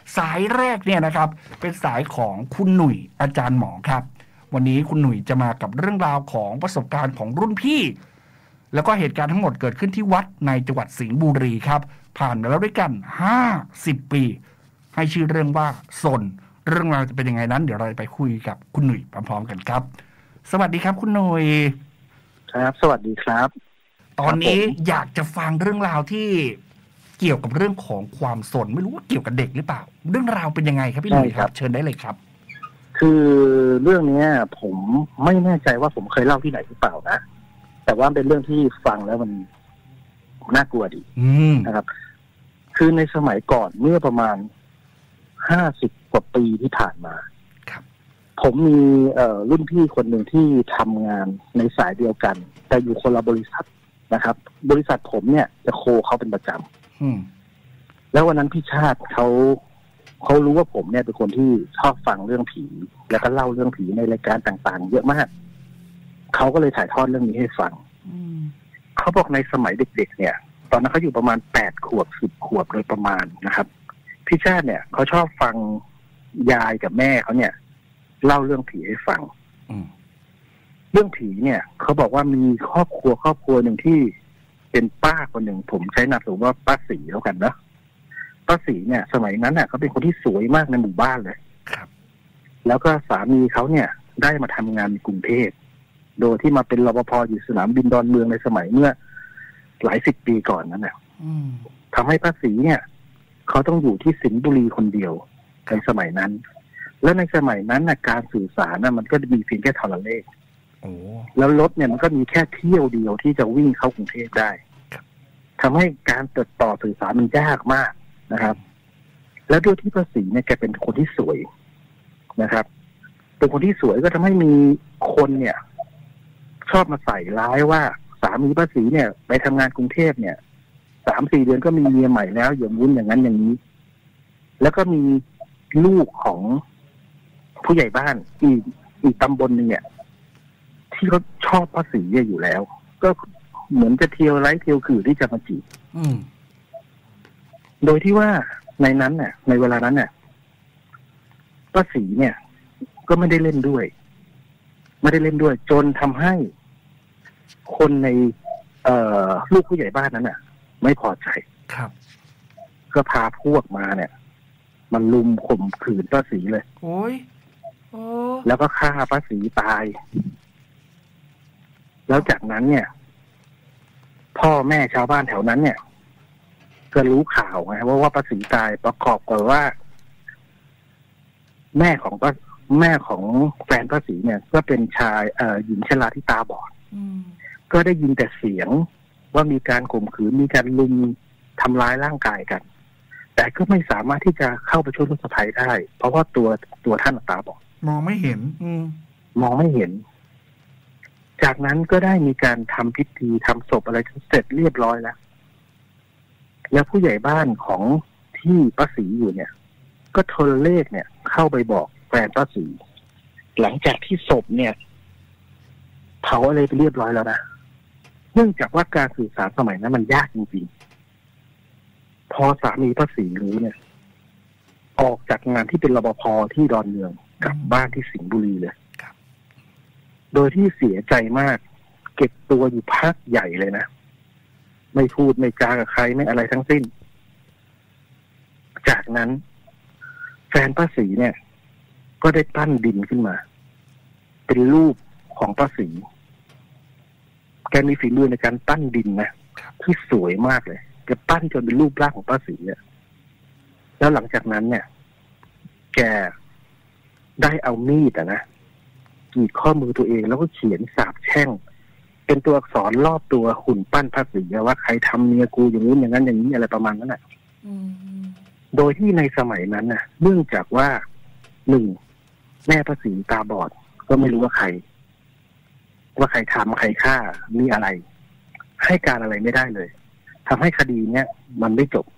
สายแรกเนี่ยนะครับเป็นสายของคุณหนุ่ยอาจารย์หมอครับวันนี้คุณหนุ่ยจะมากับเรื่องราวของประสบการณ์ของรุ่นพี่แล้วก็เหตุการณ์ทั้งหมดเกิดขึ้นที่วัดในจังหวัดสิงห์บุรีครับผ่านมาแล้วด้วยกัน50 ปีให้ชื่อเรื่องว่าซนเรื่องราวจะเป็นยังไงนั้นเดี๋ยวเราไปคุยกับคุณหนุ่ยพร้อมๆกันครับสวัสดีครับคุณหนุ่ยครับสวัสดีครับตอนนี้อยากจะฟังเรื่องราวที่เกี่ยวกับเรื่องของความสนไม่รู้ว่าเกี่ยวกับเด็กหรือเปล่าเรื่องราวเป็นยังไงครับพี่หนุ่ยครับเชิญได้เลยครับคือเรื่องนี้ผมไม่แน่ใจว่าผมเคยเล่าที่ไหนหรือเปล่านะแต่ว่าเป็นเรื่องที่ฟังแล้วมันน่ากลัวดีนะครับคือในสมัยก่อนเมื่อประมาณ50 กว่าปีที่ผ่านมาผมมีรุ่นพี่คนหนึ่งที่ทำงานในสายเดียวกันแต่อยู่คนละบริษัทนะครับบริษัทผมเนี่ยจะโคเขาเป็นประจำแล้ววันนั้นพี่ชาติเขารู้ว่าผมเนี่ยเป็นคนที่ชอบฟังเรื่องผีแล้วก็เล่าเรื่องผีในรายการต่างๆเยอะมากเขาก็เลยถ่ายทอดเรื่องนี้ให้ฟังเขาบอกในสมัยเด็กๆเนี่ยตอนนั้นเขาอยู่ประมาณ8 ขวบ10 ขวบโดยประมาณนะครับพี่ชาติเนี่ยเขาชอบฟังยายกับแม่เขาเนี่ยเล่าเรื่องผีให้ฟังเรื่องผีเนี่ยเขาบอกว่ามีครอบครัวหนึ่งที่เป็นป้าคนหนึ่งผมใช้นามสมมติว่าป้าศรีแล้วกันนะป้าศรีเนี่ยสมัยนั้นน่ะเขาเป็นคนที่สวยมากในหมู่บ้านเลยครับแล้วก็สามีเขาเนี่ยได้มาทำงานในกรุงเทพโดยที่มาเป็นรปภอยู่สนามบินดอนเมืองในสมัยเมื่อหลาย10 ปีก่อนนั้นน่ะทำให้ป้าศรีเนี่ยเขาต้องอยู่ที่สิงห์บุรีคนเดียวในสมัยนั้นแล้วในสมัยนั้นน่ะการสื่อสารน่ะมันก็มีเพียงแค่โทรเลขแล้วรถเนี่ยมันก็มีแค่เที่ยวเดียวที่จะวิ่งเข้ากรุงเทพได้ทำให้การติดต่อสื่อสารมันยากมากนะครับแล้วด้วยที่ป้าศรีเนี่ยแกเป็นคนที่สวยนะครับเป็นคนที่สวยก็ทำให้มีคนเนี่ยชอบมาใส่ร้ายว่าสามีป้าศรีเนี่ยไปทำงานกรุงเทพเนี่ย3-4 เดือนก็มีเมียใหม่แล้วอย่างนู้นอย่างนั้นอย่างนี้แล้วก็มีลูกของผู้ใหญ่บ้านอีกตำบลนึงเนี่ยที่เขาชอบป้าศรีอยู่แล้วก็เหมือนจะเที่ยวไร้เที่ยวคือที่จะมาจีบโดยที่ว่าในนั้นเนี่ยในเวลานั้นเนี่ยป้าศรีเนี่ยก็ไม่ได้เล่นด้วยจนทำให้คนในลูกผู้ใหญ่บ้านนั้นน่ะไม่พอใจครับก็พาพวกมาเนี่ยมันลุมข่มขืนป้าศรีเลยโอ้ยแล้วก็ฆ่าป้าศรีตายแล้วจากนั้นเนี่ยพ่อแม่ชาวบ้านแถวนั้นเนี่ยก็รู้ข่าวไงว่าป้าศรีตายประกอบกับว่าแม่ของแฟนป้าศรีเนี่ยก็เป็นชายหญิงชราที่ตาบอดก็ได้ยินแต่เสียงว่ามีการข่มขืนมีการลุมทำร้ายร่างกายกันแต่ก็ไม่สามารถที่จะเข้าไปช่วยลูกสะใภ้ได้เพราะว่าตัวท่านตาบอดมองไม่เห็นมองไม่เห็นจากนั้นก็ได้มีการทำพิธีทำศพอะไรเสร็จเรียบร้อยแล้วผู้ใหญ่บ้านของที่ป้าศรีอยู่เนี่ยก็โทรเลขเนี่ยเข้าไปบอกแฟนป้าศรีหลังจากที่ศพเนี่ยเผาอะไรไปเรียบร้อยแล้วนะเนื่องจากว่าการสื่อสารสมัยนั้นมันยากจริงๆพอสามีป้าศรีรู้เนี่ยออกจากงานที่เป็นรปภที่ดอนเมืองกลับบ้านที่สิงห์บุรีเลยโดยที่เสียใจมากเก็บตัวอยู่พักใหญ่เลยนะไม่พูดไม่จากับใครไม่อะไรทั้งสิ้นจากนั้นแฟนป้าศรีเนี่ยก็ได้ปั้นดินขึ้นมาเป็นรูปของป้าศรีแกมีฝีมือในการปั้นดินนะที่สวยมากเลยแกปั้นจนเป็นรูปร่างของป้าศรีเนี่ยแล้วหลังจากนั้นเนี่ยแกได้เอามีดนะกรีดข้อมือตัวเองแล้วก็เขียนสาปแช่งเป็นตัวอักษรรอบตัวหุ่นปั้นป้าศรีว่าใครทำเมียกูอย่างนี้อย่างนั้นอย่างนี้อะไรประมาณนั้นแหละโดยที่ในสมัยนั้นน่ะเนื่องจากว่า1แม่ป้าศรีตาบอดก็ไม่รู้ว่าใครทำใครฆ่ามีอะไรให้การอะไรไม่ได้เลยทำให้คดีเนี้ยมันไม่จบ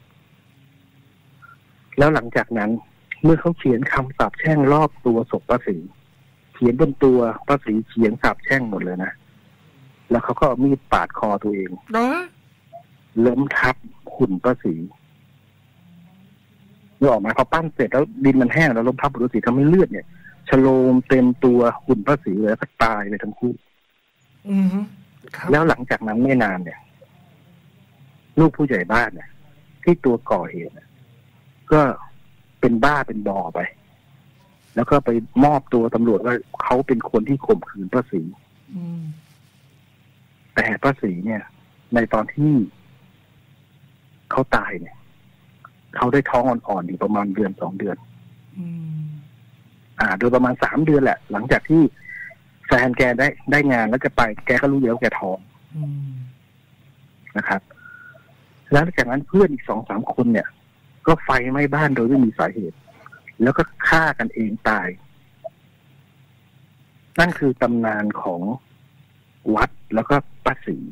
แล้วหลังจากนั้นเมื่อเขาเขียนคำสาปแช่งรอบตัวศพป้าศรีเขียนบนตัวป้าศรีเขียนสาปแช่งหมดเลยนะแล้วเขาก็เอามีดปาดคอตัวเองล้มทับหุ่นป้าศรีนึกออกไหมพอปั้นเสร็จแล้วดินมันแห้งแล้วลมพับฤาษีทำให้เลือดเนี่ยชโลมเต็มตัวหุ่นพระศรีเลยก็ตายเลยทั้งคู่แล้วหลังจากนั้นไม่นานเนี่ยลูกผู้ใหญ่บ้านเนี่ยที่ตัวก่อเหตุก็เป็นบ้าเป็นบอไปแล้วก็ไปมอบตัวตำรวจว่าเขาเป็นคนที่ข่มขืนพระศรีแต่พระศรีเนี่ยในตอนที่เขาตายเนี่ยเขาได้ท้องอ่อนๆอยู่ประมาณ1-2 เดือนโดยประมาณ3 เดือนแหละหลังจากที่แฟนแกได้งานแล้วจะไปแกก็รู้อยู่แล้วแกท้องนะครับแล้วจากนั้นเพื่อนอีก2-3 คนเนี่ยก็ไฟไหม้บ้านโดยไม่มีสาเหตุแล้วก็ฆ่ากันเองตายนั่นคือตำนานของวัดแล้วก็ป้าศรี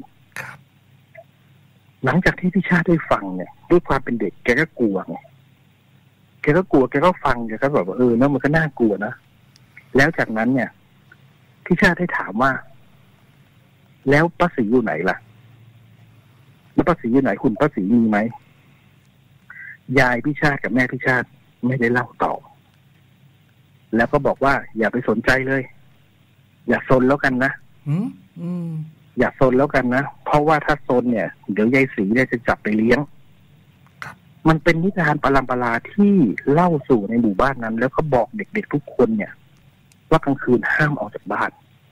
หลังจากที่พี่ชาติได้ฟังเนี่ยด้วยความเป็นเด็กแกก็กลัวไงแกก็กลัวแกก็ฟังแกก็แบบแล้วมันก็น่ากลัวนะแล้วจากนั้นเนี่ยพี่ชาติได้ถามว่าแล้วป้าศรีอยู่ไหนล่ะแล้วป้าศรีอยู่ไหนคุณป้าศรีมีไหมยายพี่ชาติกับแม่พี่ชาติไม่ได้เล่าต่อแล้วก็บอกว่าอย่าไปสนใจเลยอย่าซนแล้วกันนะอย่าซนแล้วกันนะเพราะว่าถ้าซนเนี่ยเดี๋ยวยายศรีเนี่ยจะจับไปเลี้ยงมันเป็นนิทานปรัมปราที่เล่าสู่ในหมู่บ้านนั้นแล้วก็บอกเด็กๆทุกคนเนี่ยว่ากลางคืนห้ามออกจากบ้าน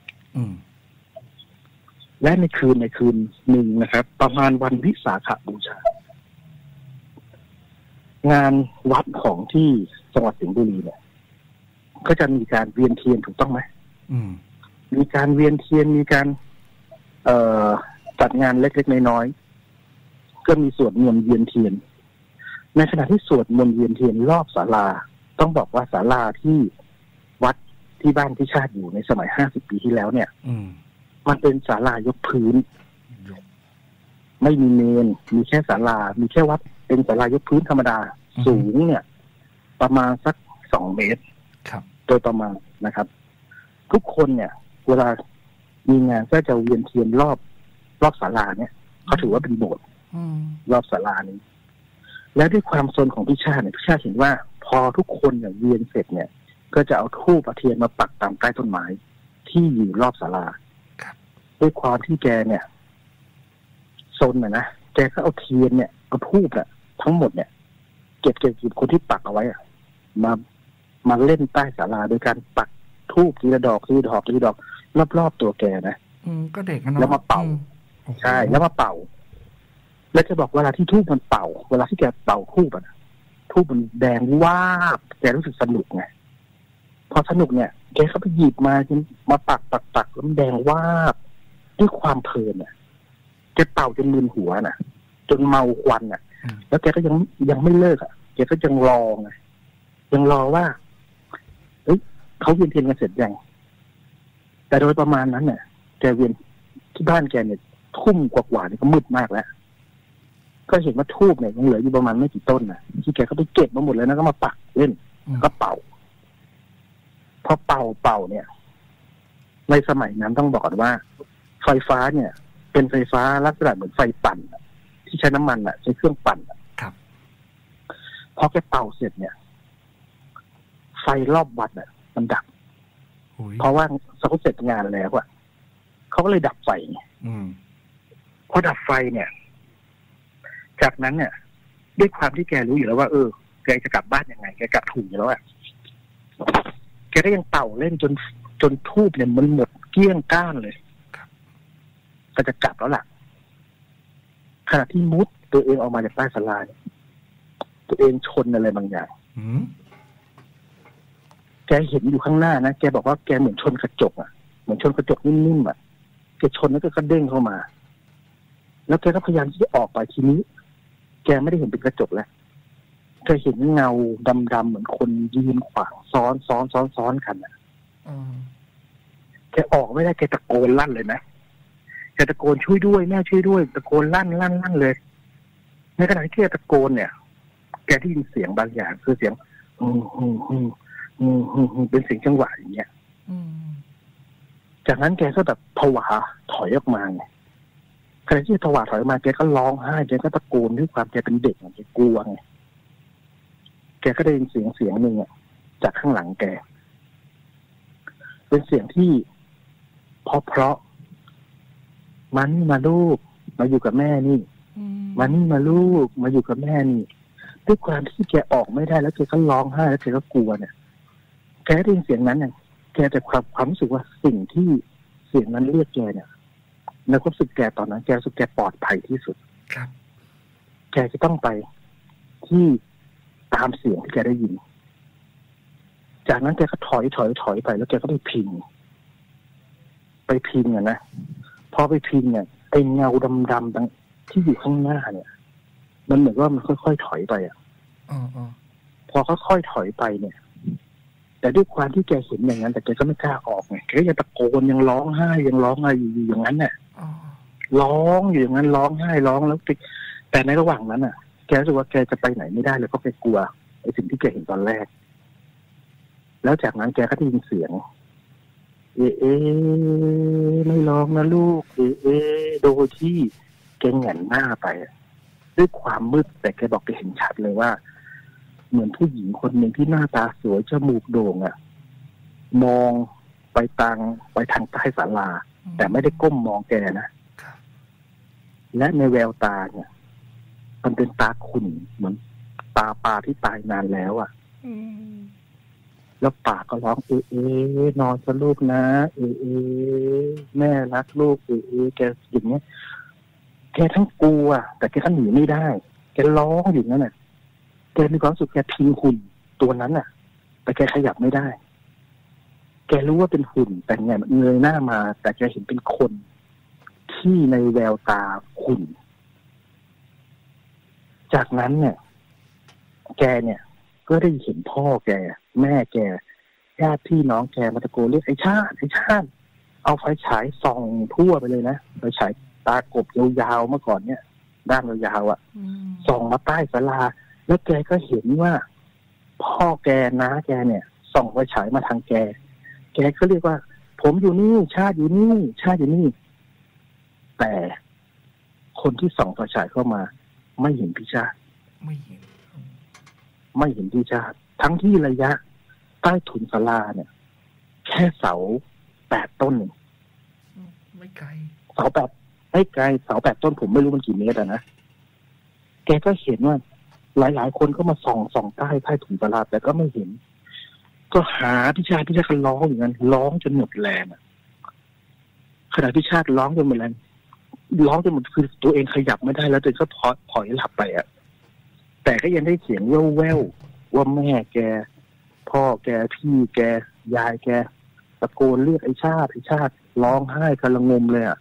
และในคืนหนึ่งนะครับประมาณวันวิสาขบูชางานวัดของที่จังหวัดสิงห์บุรีเนี่ยก็จะมีการเวียนเทียนถูกต้องไหมมีการเวียนเทียนมีการจัดงานเล็กๆน้อยๆก็มีสวดมนต์เวียนเทียนในขณะที่สวดมนต์เวียนเทียนรอบศาลาต้องบอกว่าศาลาที่วัดที่บ้านที่ชาติอยู่ในสมัย50 ปีที่แล้วเนี่ยมันเป็นศาลายกพื้นไม่มีเมนมีแค่ศาลามีแค่วัดเป็นศาลายกพื้นธรรมดาสูงเนี่ยประมาณสัก2 เมตรโดยประมาณนะครับทุกคนเนี่ยเวลามีงานก็จะเวียนเทียนรอบศาลาเนี่ยเขาถือว่าเป็นโบสถ์รอบศาลานี้และด้วยความซนของพี่ชาติเนี่ยพี่ชาติเห็นว่าพอทุกคนเนี่ยเวียนเสร็จเนี่ยก็จะเอาธูปเทียนมาปักตามใต้ต้นไม้ที่อยู่รอบศาลาด้วยความที่แกเนี่ยซนนะแกก็เอาเทียนเนี่ยเอาธูปเนี่ยทั้งหมดเนี่ยเก็บคนที่ปักเอาไว้มาเล่นใต้ศาลาโดยการปักธูปทีละดอกรอบตัวแกนะก็เด็กนะแล้วมาเป่าใช่แล้วมาเป่าแล้วจะบอกเวลาที่ธูปมันเป่าเวลาที่แกเป่าธูปธูปมันแดงวาบแกรู้สึกสนุกไงพอสนุกเนี่ยแกก็ไปหยิบมาปักแล้วมันแดงวาบด้วยความเพลินแกเป่าจนมึนหัวจนเมาควันแล้วแกก็ยังไม่เลิกแกก็ยังรอไงยังรอว่าเขาเวียนเทียนกันเสร็จยังแต่โดยประมาณนั้นเนี่ยแกเวียนที่บ้านแกเนี่ยทุ่มกว่านี่ก็มืดมากแล้วก็เห็นว่าธูปเนี่ยยังเหลืออยู่ประมาณไม่กี่ต้นที่แกก็ไปเก็บมาหมดเลยนะก็มาปักเล่นก็เป่าพอเป่าเนี่ยในสมัยนั้นต้องบอกก่อนว่าไฟฟ้าเนี่ยเป็นไฟฟ้าลักษณะเหมือนไฟปั่นที่ใช้น้ำมันใช้เครื่องปั่นครับพอแกเป่าเสร็จเนี่ยไฟรอบวัดมันดับเพราะว่าเขาเสร็จงานแล้วเขาก็เลยดับไฟพอดับไฟเนี่ยจากนั้นเนี่ยด้วยความที่แกรู้อยู่แล้วว่าแกจะกลับบ้านยังไงแกกลับถูกอยู่แล้วแกก็ยังเป่าเล่นจนธูปเนี่ยมันหมดเกลี้ยงก้านเลยก็จะกลับแล้วล่ะขณะที่มุดตัวเองออกมาจากใต้ศาลาตัวเองชนอะไรบางอย่างแกเห็นอยู่ข้างหน้านะแกบอกว่าแกเหมือนชนกระจกเหมือนชนกระจกนิ่มๆแกชนแล้วก็กระเด้งเข้ามาแล้วแกก็พยายามที่จะออกไปทีนี้แกไม่ได้เห็นเป็นกระจกแล้วแกเห็นเงาดำๆเหมือนคนยืนขวางซ้อนกันแกออกไม่ได้แกตะโกนลั่นเลยนะแกตะโกนช่วยด้วยแม่ช่วยด้วยตะโกนลั่นเลยในขณะที่แกตะโกนเนี่ยแกได้ยินเสียงบางอย่างคือเสียงเป็นเสียงจังหวะอย่างเงี้ยจากนั้นแกก็แบบผวาถอยออกมาไงขณะที่ผวาถอยออกมาแกก็ร้องไห้แกก็ตะโกนด้วยความแกเป็นเด็กแกกลัวไงแกก็ได้ยินเสียงหนึ่งจากข้างหลังแกเป็นเสียงที่เพราะมานี่มาลูกมาอยู่กับแม่นี่มานี่มาลูกมาอยู่กับแม่นี่ด้วยความที่แกออกไม่ได้แล้วแกก็ร้องไห้แล้วแกก็กลัวเนี่ยแกได้ยินเสียงนั้นเนี่ยแกแต่ความรู้สึกว่าสิ่งที่เสียงนั้นเรียกแกเนี่ยในความรู้สึกแกตอนนั้นแกรู้สึกแกปลอดภัยที่สุดครับแกจะต้องไปที่ตามเสียงที่แกได้ยินจากนั้นแกก็ถอยไปแล้วแกก็ไปพิงนะพอไปพิงเนี่ยไอ้เงาดำๆที่อยู่ข้างหน้าเนี่ยมันเหมือนว่ามันค่อยๆถอยไปพอค่อยๆถอยไปเนี่ยแต่ด้วยความที่แกเห็นอย่างนั้นแต่แกก็ไม่กล้าออกไงแกก็ยังตะโกนยังร้องไห้อยู่อย่างนั้นเนี่ยร้องอยู่อย่างนั้นร้องไห้ร้องแล้วแต่ในระหว่างนั้นแกรู้สึกว่าแกจะไปไหนไม่ได้เลยเพราะแกกลัวไอ้สิ่งที่แกเห็นตอนแรกแล้วจากนั้นแกก็ได้ยินเสียงเอไม่ร้องนะลูกโดยที่แกแหงนหน้าไปด้วยความมืดแต่แกบอกแกเห็นชัดเลยว่าเหมือนผู้หญิงคนหนึ่งที่หน้าตาสวยจมูกโด่งมองไปทางใต้ศาลาแต่ไม่ได้ก้มมองแกนะและในแววตาเนี่ยมันเป็นตาขุ่นเหมือนตาปลาที่ตายนานแล้วแล้วปากก็ร้องนอนซะลูกนะแม่รักลูกแกอย่างเงี้ยแกทั้งกลัวแต่แกก็หนีไม่ได้แกร้องอยู่นั่นน่ะแกมีความรู้สึกแกพิงหุ่นตัวนั้นน่ะแต่แกขยับไม่ได้แกรู้ว่าเป็นหุ่นแต่ไงเงยหน้ามาแต่แกเห็นเป็นคนที่ในแววตาขุ่นจากนั้นเนี่ยแกเนี่ยก็ได้เห็นพ่อแกแม่แกญาติพี่น้องแกมาตะโกนเรียกไอ้ชาติเอาไฟฉายส่องทั่วไปเลยนะไฟฉายตากบยาวๆเมื่อก่อนเนี่ยด้านยาวๆส่องมาใต้ศาลาแล้วแกก็เห็นว่าพ่อแกน้าแกเนี่ยส่องไฟฉายมาทางแกก็เรียกว่าผมอยู่นี่ชาติอยู่นี่แต่คนที่ส่องไฟฉายเข้ามาไม่เห็นพี่ชาติไม่เห็นพี่ชาติทั้งที่ระยะใต้ถุนศาลาเนี่ยแค่เสา8 ต้นไม่ไกลเสา8 ต้นผมไม่รู้มันกี่เมตรนะแกก็เห็นว่าหลายคนก็มาส่องใต้ถุนศาลาแต่ก็ไม่เห็นก็หาพี่ชาติก็ร้องอย่างนั้นร้องจนหมดแรงขณะพี่ชาติร้องจนหมดแรงร้องจนหมดคือตัวเองขยับไม่ได้แล้วตัวเองก็ถอยหลับไปแต่ก็ยังได้เสียงแว่วๆว่าแม่แกพ่อแกพี่แกยายแกตะโกนเรียกไอ้ชาติร้องไห้กระงมเลย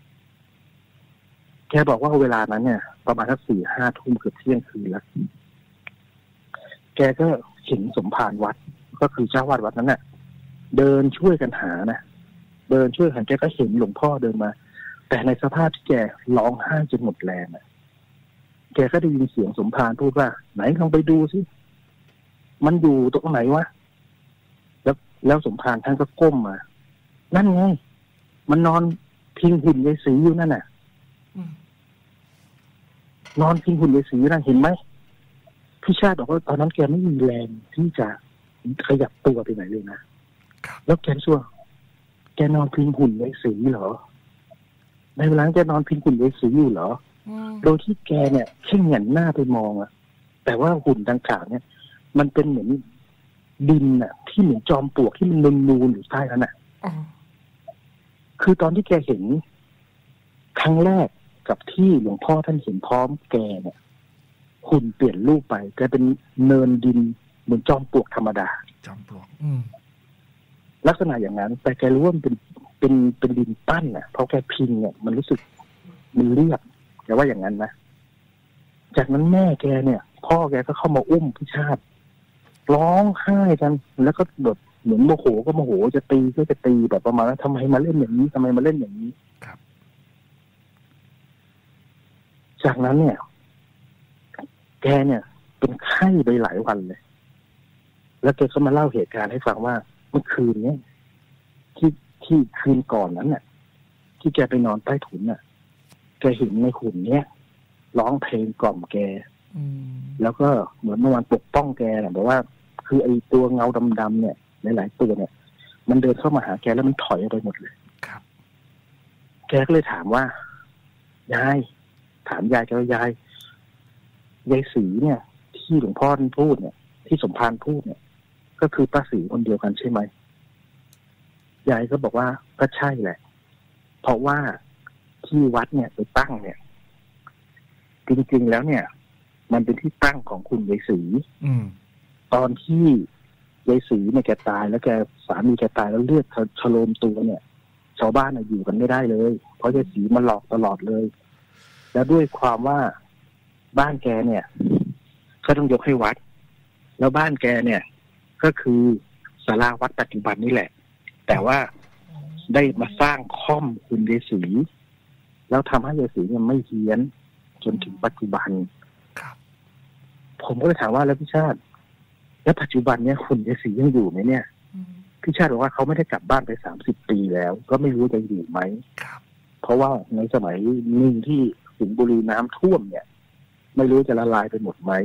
แกบอกว่าเวลานั้นเนี่ยประมาณสัก4-5 ทุ่มเกือบเที่ยงคืนแล้วแกก็เห็นสมภารวัดก็คือเจ้าวาดวัดนั้นเดินช่วยกันหาแกก็เห็นหลวงพ่อเดินมาแต่ในสภาพที่แกร้องไห้จนหมดแรงแกก็ได้ยินเสียงสมภารพูดว่าไหนลองไปดูสิมันอยู่ตรงไหนวะแล้วสมภารท่านก็ก้มมานั่นไงมันนอนพิงหุ่นยายศรีอยู่นั่นน่ะนอนพิงหุ่นยายศรีนั่นเห็นไหมพี่ชาติบอกว่าตอนนั้นแกไม่มีแรงที่จะขยับตัวไปไหนเลยนะแล้วแกชั่วแกนอนพิงหุ่นยายศรีเหรอในเวลาแกนอนพิงหุ่นยายศรีอยู่เหรอโดยที่แกเนี่ยแค่เหงี่ยหน้าไปมองแต่ว่าหุ่นดังกล่าวเนี่ยมันเป็นเหมือนดินที่เหมือนจอมปลวกที่มันนูนอยู่ใต้นั้นคือตอนที่แกเห็นครั้งแรกกับที่หลวงพ่อท่านเห็นพร้อมแกเนี่ยหุ่นเปลี่ยนรูปไปแกเป็นเนินดินเหมือนจอมปลวกธรรมดาจอมปลวกลักษณะอย่างนั้นแต่แกรู้ว่ามันเป็นดินปั้นเพราะแกพิงเนี่ยมันรู้สึกมันเรียบแกว่าอย่างนั้นนะจากนั้นแม่แกเนี่ยพ่อแกก็เข้ามาอุ้มพี่ชาติร้องไห้กันแล้วก็แบบเหมือนโมโหก็โมโหจะตีก็จะตีแบบประมาณว่าทำไมมาเล่นอย่างนี้ครับจากนั้นเนี่ยแกเนี่ยเป็นไข้ไปหลายวันเลยแล้วแกก็มาเล่าเหตุการณ์ให้ฟังว่าเมื่อคืนนี้ที่คืนก่อนนั้นน่ะที่แกไปนอนใต้ถุนแกเห็นในหุ่นเนี้ยร้องเพลงกล่อมแกแล้วก็เหมือนมันปกป้องแกนะบอกว่าคือไอ้ตัวเงาดำๆเนี่ยหลายๆตัวเนี่ยมันเดินเข้ามาหาแกแล้วมันถอยออกไปหมดเลยครับแกก็เลยถามว่ายายถามยายแกว่ายายศรีเนี่ย ที่หลวงพ่อท่านพูดเนี่ยที่สมภารพูดเนี่ยก็คือป้าศรีคนเดียวกันใช่ไหมยายก็บอกว่าก็ใช่แหละเพราะว่าที่วัดเนี่ยไปตั้งเนี่ยจริงๆแล้วเนี่ยมันเป็นที่ตั้งของคุณยายศรีตอนที่ยายศรีเนี่ยแกตายแล้วแกสามีแกตายแล้วเลือดชโลมตัวเนี่ยชาวบ้านอยู่กันไม่ได้เลยเพราะยายศรีมาหลอกตลอดเลยแล้วด้วยความว่าบ้านแกเนี่ยก็ต้องยกให้วัดแล้วบ้านแกเนี่ยก็คือศาลาวัดปัจจุบันนี่แหละแต่ว่าได้มาสร้างค่อมคุณยายศรีแล้วทำให้ยายศรีเนี่ยไม่เฮี้ยนจนถึงปัจจุบันผมก็เลยถามว่าแล้วพี่ชาติแล้วปัจจุบันเนี่ยคุณยายศรียังอยู่ไหมเนี่ยพี่ชาติบอกว่าเขาไม่ได้กลับบ้านไป30 ปีแล้วก็ไม่รู้จะอยู่ไหมเพราะว่าในสมัยหนึ่งที่สิงห์บุรีน้ำท่วมเนี่ยไม่รู้จะละลายไปหมดไหม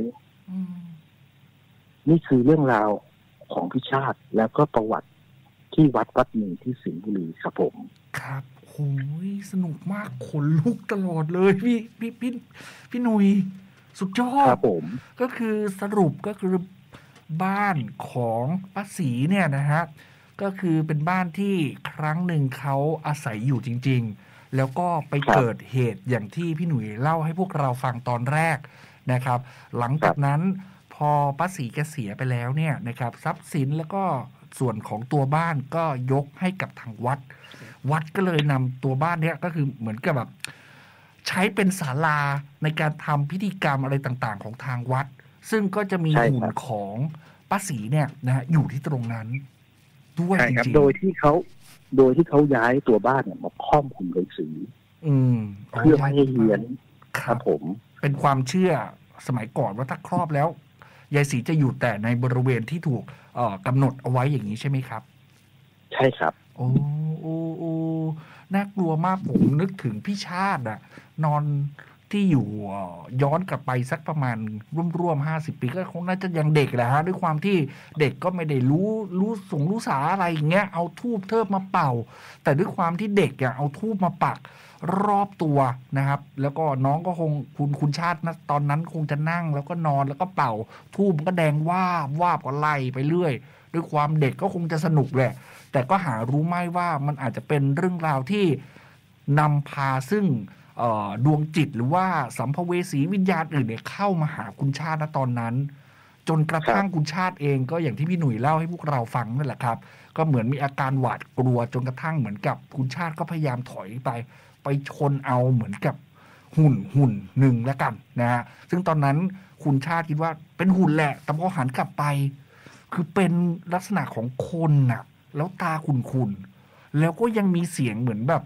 นี่คือเรื่องราวของพี่ชาติแล้วก็ประวัติที่วัดหนึ่งที่สิงห์บุรีครับผมครับโอ้ยสนุกมากขนลุกตลอดเลยพี่หนุ่ยสุดยอดครับผมก็คือสรุปก็คือบ้านของป้าศรีเนี่ยนะฮะก็คือเป็นบ้านที่ครั้งหนึ่งเขาอาศัยอยู่จริงๆแล้วก็ไปเกิดเหตุอย่างที่พี่หนุ่ยเล่าให้พวกเราฟังตอนแรกนะครับหลังจากนั้นพอป้าศรีแกเสียไปแล้วเนี่ยนะครับทรัพย์สินแล้วก็ส่วนของตัวบ้านก็ยกให้กับทางวัดก็เลยนำตัวบ้านเนี้ยก็คือเหมือนกับแบบใช้เป็นศาลาในการทำพิธีกรรมอะไรต่างๆของทางวัดซึ่งก็จะมีหุ่นของป้าศรีเนี่ยนะฮะอยู่ที่ตรงนั้นด้วยจริงๆโดยที่เขาย้ายตัวบ้านเนี่ยมาค่อมคุณยายศรีเพื่อไม่ให้เฮี้ยนครับผมเป็นความเชื่อสมัยก่อนว่าถ้าครอบแล้วยายศรีจะอยู่แต่ในบริเวณที่ถูกกำหนดเอาไว้อย่างนี้ใช่ไหมครับใช่ครับโอ้น่ากลัวมากผมนึกถึงพี่ชาติอะนอนที่อยู่ย้อนกลับไปสักประมาณร่วม50 ปีก็คงน่าจะยังเด็กแหละฮะด้วยความที่เด็กก็ไม่ได้รู้สาอะไรอย่างเงี้ยเอาธูปเทิบมาเป่าแต่ด้วยความที่เด็กอะเอาธูปมาปักรอบตัวนะครับแล้วก็น้องก็คงคุณชาตินะตอนนั้นคงจะนั่งแล้วก็นอนแล้วก็เป่าธูปก็แดงวาบก็ไล่ไปเรื่อยด้วยความเด็กก็คงจะสนุกแหละแต่ก็หารู้ไม่ว่ามันอาจจะเป็นเรื่องราวที่นำพาซึ่งดวงจิตหรือว่าสัมภเวสีวิญญาณอื่นเนี่ยเข้ามาหาคุณชาติณตอนนั้นจนกระทั่งคุณชาติเองก็อย่างที่พี่หนุ่ยเล่าให้พวกเราฟังนั่นแหละครับก็เหมือนมีอาการหวาดกลัวจนกระทั่งเหมือนกับคุณชาติก็พยายามถอยไปชนเอาเหมือนกับหุ่นหนึ่งแล้วกันนะฮะซึ่งตอนนั้นคุณชาติคิดว่าเป็นหุ่นแหละแต่พอหันกลับไปคือเป็นลักษณะของคนน่ะแล้วตาขุ่นๆแล้วก็ยังมีเสียงเหมือนแบบ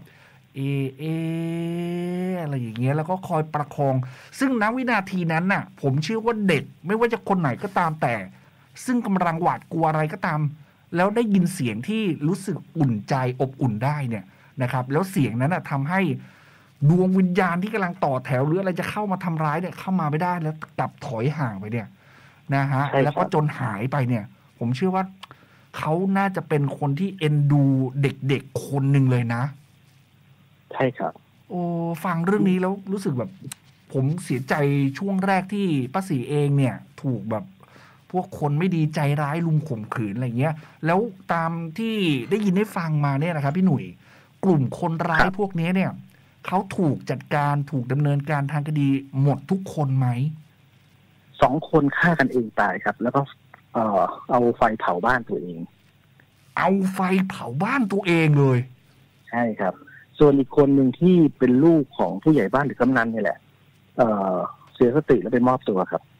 อะไรอย่างเงี้ยแล้วก็คอยประคองซึ่งณวินาทีนั้นน่ะผมเชื่อว่าเด็กไม่ว่าจะคนไหนก็ตามแต่ซึ่งกำลังหวาดกลัวอะไรก็ตามแล้วได้ยินเสียงที่รู้สึกอุ่นใจอบอุ่นได้เนี่ยนะครับแล้วเสียงนั้นน่ะทำให้ดวงวิญญาณที่กำลังต่อแถวหรืออะไรจะเข้ามาทำร้ายเนี่ยเข้ามาไม่ได้แล้วกลับถอยห่างไปเนี่ยนะฮะแล้วก็จนหายไปเนี่ยผมเชื่อว่าเขาน่าจะเป็นคนที่เอ็นดูเด็กๆคนหนึ่งเลยนะใช่ครับโอ้ฟังเรื่องนี้แล้วรู้สึกแบบผมเสียใจช่วงแรกที่ป้าศรีเองเนี่ยถูกแบบพวกคนไม่ดีใจร้ายลุมข่มขืนอะไรเงี้ยแล้วตามที่ได้ยินได้ฟังมาเนี่ยนะครับพี่หนุ่ยกลุ่มคนร้ายพวกนี้เนี่ยเขาถูกจัดการถูกดำเนินการทางคดีหมดทุกคนไหม 2 คนฆ่ากันเองตายครับแล้วก็เอาไฟเผาบ้านตัวเองเอาไฟเผาบ้านตัวเองเลยใช่ครับส่วนอีกคนหนึ่งที่เป็นลูกของผู้ใหญ่บ้านหรือกำนันนี่แหละเสียสติแล้วไปมอบตัวครับ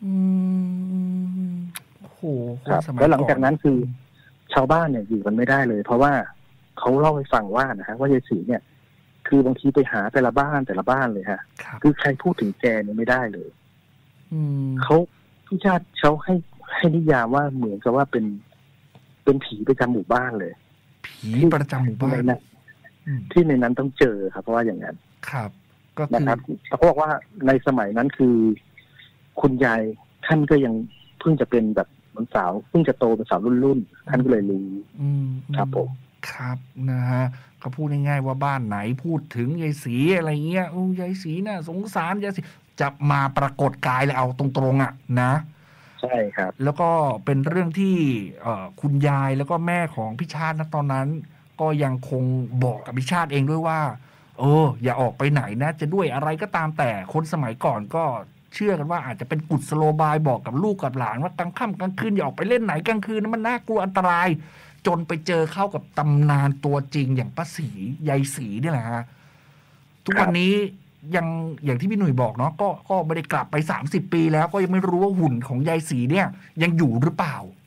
โอ้โหครับแล้วหลังจากนั้นคือชาวบ้านเนี่ยอยู่กันไม่ได้เลยเพราะว่าเขาเล่าให้ฟังว่านะฮะว่ายายศรีเนี่ยคือบางทีไปหาแต่ละบ้านเลยฮะคือใครพูดถึงแกเนี่ยไม่ได้เลยเขาพี่ชาติเขาให้นิยามว่าเหมือนกับว่าเป็นผีประจำหมู่บ้านเลยผีประจำหมู่บ้านที่ในนั้นต้องเจอครับเพราะว่าอย่างนั้นครับก็นะครับเขาบอกว่าในสมัยนั้นคือคุณยายท่านก็ยังเพิ่งจะเป็นแบบสาวเพิ่งจะโตเป็นสาวรุ่นท่านก็เลยรู้ครับผมครับนะฮะก็พูดง่ายๆว่าบ้านไหนพูดถึงยายศรีอะไรเงี้ยยายศรีน่ะสงสารยายศรีจะมาปรากฏกายเลยเอาตรงๆอ่ะนะใช่ครับแล้วก็เป็นเรื่องที่คุณยายแล้วก็แม่ของพี่ชาตินะตอนนั้นก็ยังคงบอกกับพี่ชาติเองด้วยว่าอย่าออกไปไหนนะจะด้วยอะไรก็ตามแต่คนสมัยก่อนก็เชื่อกันว่าอาจจะเป็นกุศโลบายบอกกับลูกกับหลานว่ากลางค่ำกลางคืนอย่าออกไปเล่นไหนกลางคืนนะมันน่ากลัวอันตรายจนไปเจอเข้ากับตำนานตัวจริงอย่างป้าศรียายศรีนี่แหละฮะทุกวันนี้ยังอย่างที่พี่หนุ่ยบอกเนาะก็ไม่ได้กลับไป30 ปีแล้วก็ยังไม่รู้ว่าหุ่นของยายศรีเนี่ยยังอยู่หรือเปล่า